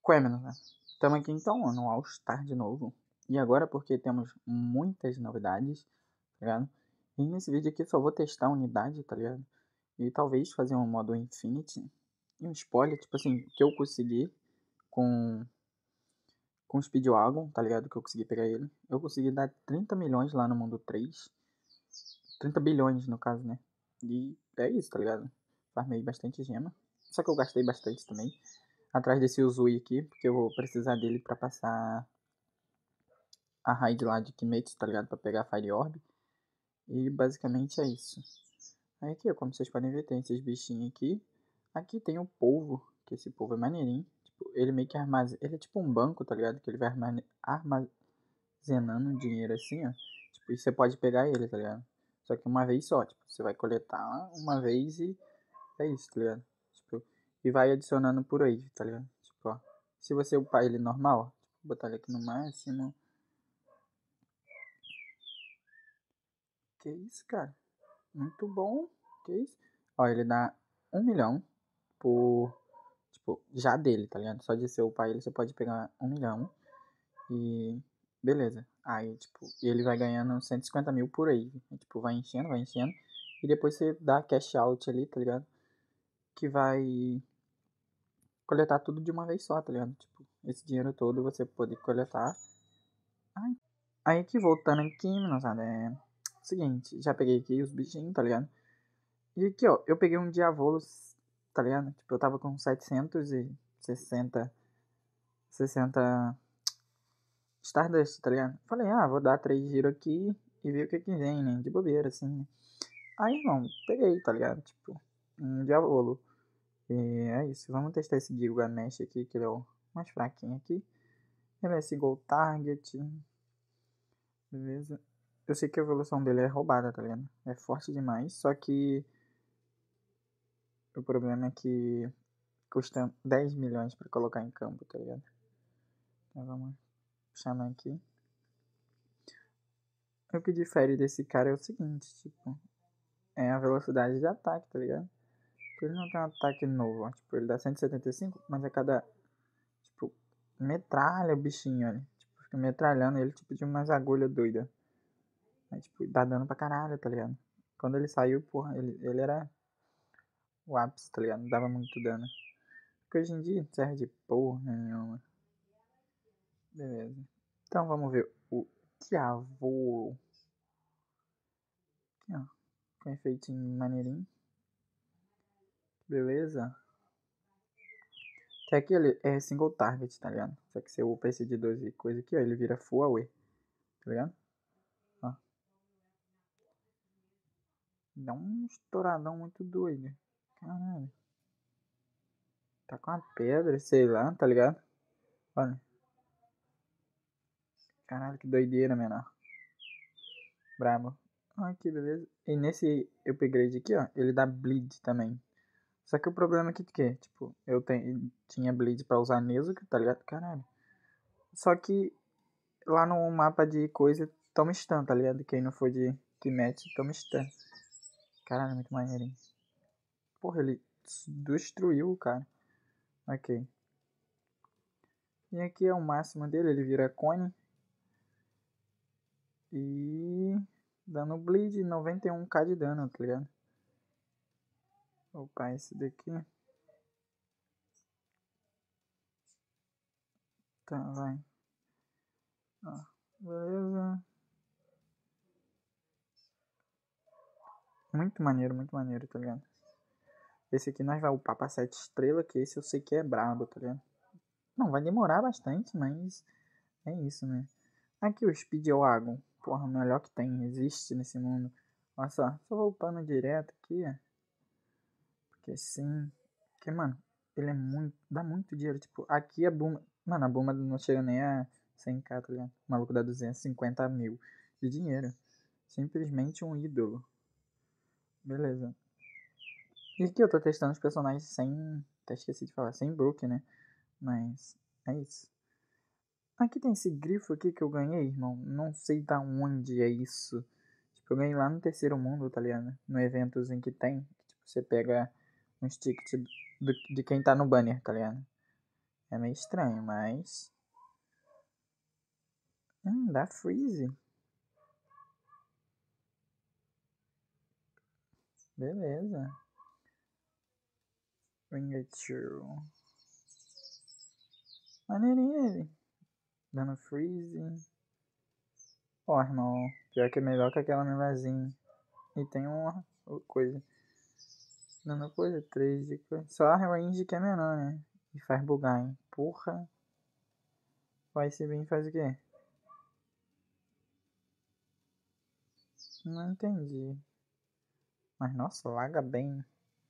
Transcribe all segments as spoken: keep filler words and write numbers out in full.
Qual é, menina? Estamos aqui então no All Star de novo. E agora porque temos muitas novidades, tá ligado? E nesse vídeo aqui só vou testar a unidade, tá ligado? E talvez fazer um modo Infinity. E um spoiler, tipo assim, que eu consegui com, com o Speedwagon, tá ligado? Que eu consegui pegar ele. Eu consegui dar trinta milhões lá no mundo três. trinta bilhões no caso, né? E é isso, tá ligado? Farmei bastante gema. Só que eu gastei bastante também. Atrás desse Uzui aqui, porque eu vou precisar dele pra passar a raid lá de Kimetsu, tá ligado? Pra pegar a Fire Orb. E basicamente é isso. Aí aqui, como vocês podem ver, tem esses bichinhos aqui. Aqui tem o polvo, que esse polvo é maneirinho. Tipo, ele meio que armazena. Ele é tipo um banco, tá ligado? Que ele vai armazenando dinheiro assim, ó. Tipo, e você pode pegar ele, tá ligado? Só que uma vez só. Tipo, você vai coletar uma vez e é isso, tá ligado? Tipo, e vai adicionando por aí, tá ligado? Tipo, ó. Se você upar ele normal, ó, tipo, botar ele aqui no máximo. Que isso, cara? Muito bom. Que isso? Ó, ele dá um milhão por. Tipo, já dele, tá ligado? Só de ser o pai ele você pode pegar um milhão. E. Beleza. Aí, tipo, e ele vai ganhando cento e cinquenta mil por aí. E, tipo, vai enchendo, vai enchendo. E depois você dá cash out ali, tá ligado? Que vai coletar tudo de uma vez só, tá ligado? Tipo, esse dinheiro todo você pode coletar. Ai. Aí que voltando aqui, moçada, é. Seguinte, já peguei aqui os bichinhos, tá ligado? E aqui, ó, eu peguei um Diavolos, tá ligado? Tipo, eu tava com setecentos e sessenta sessenta Stardust, tá ligado? Falei, ah, vou dar três giros aqui e ver o que que vem, né? De bobeira, assim, né? Aí, irmão, peguei, tá ligado? Tipo, um Diavolo. E é isso, vamos testar esse Gilgamesh aqui, que ele é o mais fraquinho aqui. Ele é esse Gold Target. Beleza. Eu sei que a evolução dele é roubada, tá ligado? É forte demais, só que o problema é que custa dez milhões pra colocar em campo, tá ligado? Então vamos chamar aqui. O que difere desse cara é o seguinte, tipo, é a velocidade de ataque, tá ligado? Porque ele não tem um ataque novo, ó. Tipo, ele dá cento e setenta e cinco, mas a cada, tipo, metralha o bichinho, olha. Tipo, fica metralhando ele, tipo, de umas agulhas doidas. Aí, tipo, dá dano pra caralho, tá ligado? Quando ele saiu, porra, ele, ele era o ápice, tá ligado? Não dava muito dano. Porque hoje em dia não serve de porra nenhuma. Beleza. Então vamos ver o Diavolo. Aqui, ó. Com efeitinho maneirinho. Beleza. Que aqui ele é single target, tá ligado? Só que se eu upar esse de doze coisa aqui, ó, ele vira full away. Tá ligado? Ó. Dá um estouradão muito doido. Caralho. Tá com uma pedra, sei lá, tá ligado? Olha. Caralho, que doideira, menor. Brabo. Ah, que beleza. E nesse upgrade aqui, ó, ele dá bleed também. Só que o problema é que, que tipo, eu tenho, tinha bleed pra usar Nezuko, tá ligado? Caralho. Só que lá no mapa de coisa, toma stun, tá ligado? Quem não for de Kimetsu, toma stun. Caralho, muito maneiro, hein? Porra, ele destruiu o cara. Ok. E aqui é o máximo dele, ele vira cone. E dando bleed, noventa e um k de dano, tá ligado? Opa, esse daqui. Tá, vai. Ó, beleza. Muito maneiro, muito maneiro, tá ligado? Esse aqui nós vai upar pra sete estrelas, que esse eu sei que é brabo, tá ligado? Não, vai demorar bastante, mas é isso, né? Aqui o Speedwagon. Porra, o melhor que tem, existe nesse mundo. Olha só, só vou upando direto aqui, ó. Porque sim. Porque, mano, ele é muito. Dá muito dinheiro. Tipo, aqui a Buma. Mano, a Buma não chega nem a cem k, tá ligado? O maluco dá duzentos e cinquenta mil de dinheiro. Simplesmente um ídolo. Beleza. E aqui eu tô testando os personagens sem. Até esqueci de falar, sem Brook, né? Mas é isso. Aqui tem esse grifo aqui que eu ganhei, irmão. Não sei da onde é isso. Tipo, eu ganhei lá no terceiro mundo, tá ligado? No eventozinho que tem. Tipo, você pega um ticket do, de quem tá no banner, tá ligado? É meio estranho, mas... Hum, dá freeze. Beleza. Ringachu. Maneirinho ele. Dando freeze. Ó, irmão. Pior que é melhor que aquela Milazinha. E tem uma coisa. Dando coisa, três de coisa. Só a range que é menor, né? E faz bugar, hein? Porra. O Ice Beam faz o quê? Não entendi. Mas nossa, laga bem.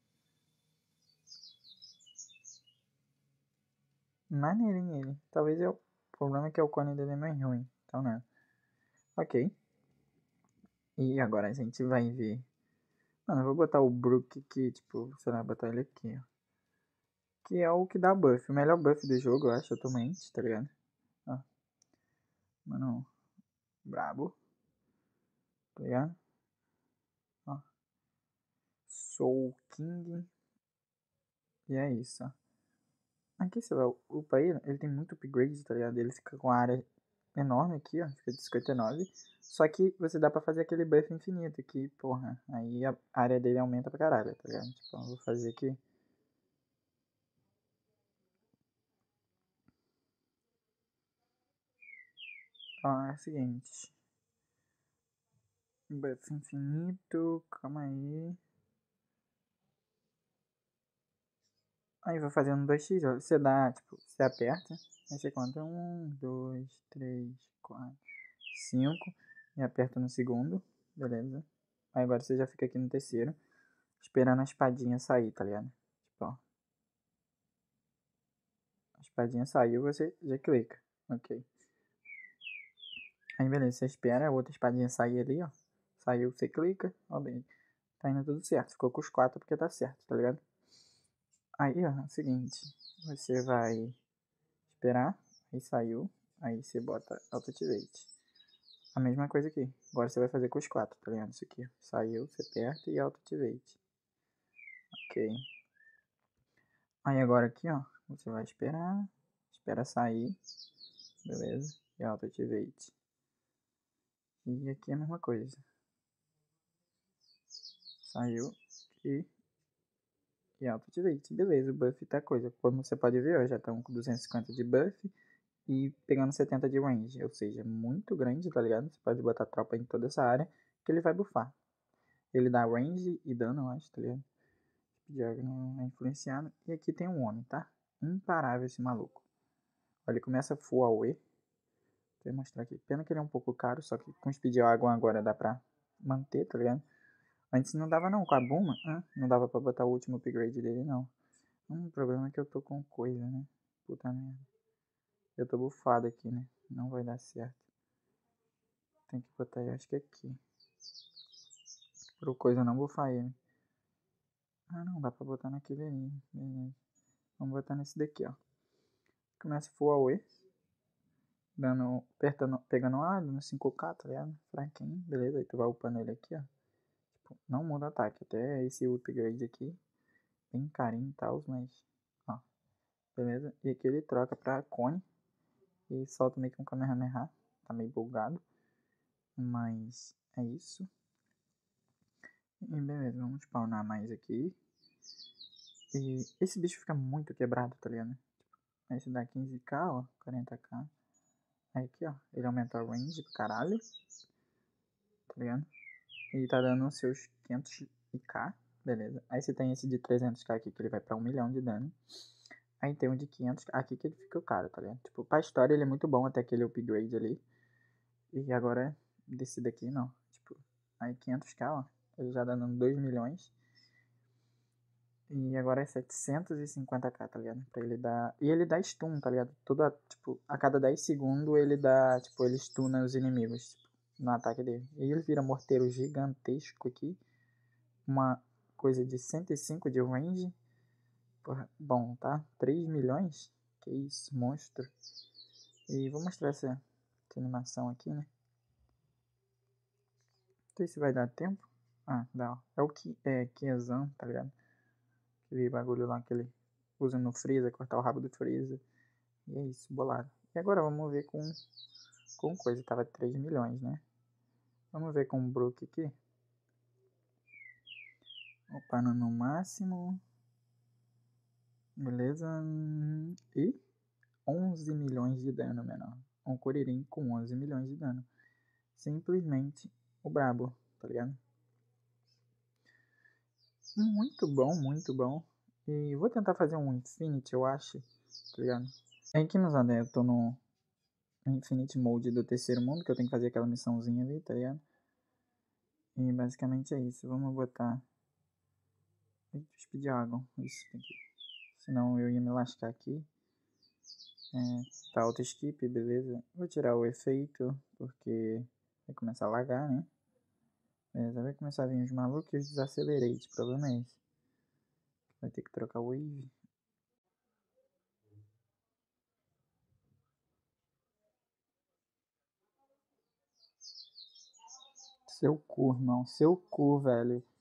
Maneirinho ele. Talvez eu... o problema é que o cone dele é mais ruim. Então não. Ok. E agora a gente vai ver. Mano, eu vou botar o Brook aqui, tipo, sei lá, botar ele aqui, ó. Que é o que dá buff. O melhor buff do jogo, eu acho, atualmente, tá ligado? Ó. Mano, brabo. Tá ligado? Ó. Soul King. E é isso, ó. Aqui você vai upar ele, ele tem muito upgrade, tá ligado? Ele fica com a área enorme aqui, ó. Fica de cinquenta e nove. Só que você dá pra fazer aquele buff infinito que, porra, aí a área dele aumenta pra caralho, tá ligado? Tipo, eu vou fazer aqui. Ó, é o seguinte. Buff infinito, calma aí. Aí vou fazendo dois x, ó. Você dá, tipo, você aperta. Aí você conta um, dois, três, quatro, cinco. E aperta no segundo. Beleza. Aí agora você já fica aqui no terceiro. Esperando a espadinha sair, tá ligado? Tipo, ó. A espadinha saiu, você já clica. Ok. Aí beleza, você espera a outra espadinha sair ali, ó. Saiu, você clica. Ó, bem. Tá indo tudo certo. Ficou com os quatro porque tá certo, tá ligado? Aí, ó, é o seguinte. Você vai esperar. Aí saiu. Aí você bota Auto-Activate. A mesma coisa aqui. Agora você vai fazer com os quatro, tá ligado? Isso aqui. Saiu, você aperta e Auto-Activate. Ok. Aí agora aqui, ó. Você vai esperar. Espera sair. Beleza. E Auto-Activate. E aqui é a mesma coisa. Saiu. E... E Auto-Activate. Beleza, o buff tá coisa. Como você pode ver, ó, já estão com duzentos e cinquenta de buff. E pegando setenta de range. Ou seja, muito grande, tá ligado? Você pode botar tropa em toda essa área. Que ele vai buffar. Ele dá range e dano, eu acho, tá ligado? Speed não é influenciado. E aqui tem um homem, tá? Imparável esse maluco. Olha, ele começa full away. Vou mostrar aqui. Pena que ele é um pouco caro, só que com Speed Dragon agora dá pra manter, tá ligado? Antes não dava não, com a Buma, ah, não dava pra botar o último upgrade dele não. Hum, o problema é que eu tô com coisa, né? Puta merda. Eu tô bufado aqui, né? Não vai dar certo. Tem que botar, eu acho que aqui. Pro coisa não bufar ele. Ah, não, dá pra botar naquele ali. Beleza. Vamos botar nesse daqui, ó. Começa full away. Dando, apertando, pegando A, dando cinco K, tá ligado? Fraquinho, beleza. Aí tu vai upando ele aqui, ó. Tipo, não muda o ataque. Até esse upgrade aqui. Bem carinho e tal, mas... Ó, beleza. E aqui ele troca pra cone. E solta meio que um Kamehameha. Tá meio bugado. Mas é isso. E beleza, vamos spawnar mais aqui. E esse bicho fica muito quebrado, tá ligado? Tipo, esse dá quinze K, ó. quarenta K. Aí aqui, ó. Ele aumenta a range pro caralho. Tá ligado? E tá dando os seus quinhentos K. Beleza. Aí você tem esse de trezentos K aqui que ele vai pra um milhão de dano. Aí tem um de quinhentos K aqui que ele fica caro, tá ligado? Tipo, pra história ele é muito bom até aquele upgrade ali. E agora desse daqui não. Tipo, aí quinhentos K, ó. Ele já dá dando dois milhões. E agora é setecentos e cinquenta K, tá ligado? Pra ele dar... E ele dá stun, tá ligado? Toda, tipo, a cada dez segundos ele dá... Tipo, ele stuna os inimigos, tipo, no ataque dele. E ele vira morteiro gigantesco aqui. Uma coisa de cento e cinco de range. Porra, bom, tá? três milhões? Que isso, monstro. E vou mostrar essa, essa animação aqui, né? Não sei se vai dar tempo. Ah, dá. É o que é Kiyazan, tá ligado? Aquele bagulho lá que ele usa no Freeza, cortar o rabo do Freeza. E é isso, bolado. E agora vamos ver com, com coisa. Tava três milhões, né? Vamos ver com o Brook aqui. Opa, no, no máximo. Beleza. E onze milhões de dano, menor. Um Kuririn com onze milhões de dano. Simplesmente o brabo, tá ligado? Muito bom, muito bom. E vou tentar fazer um Infinity, eu acho, tá ligado? Aqui nos anéis eu tô no Infinity Mode do terceiro mundo, que eu tenho que fazer aquela missãozinha ali, tá ligado? E basicamente é isso. Vamos botar... Eita, speed água. Isso, tem que... Senão eu ia me lascar aqui. É, tá, auto skip, beleza. Vou tirar o efeito, porque vai começar a lagar, né? Beleza, vai começar a vir os malucos e os desacelerate. O problema é esse. Vai ter que trocar o wave. Seu cu, irmão. Seu cu, velho.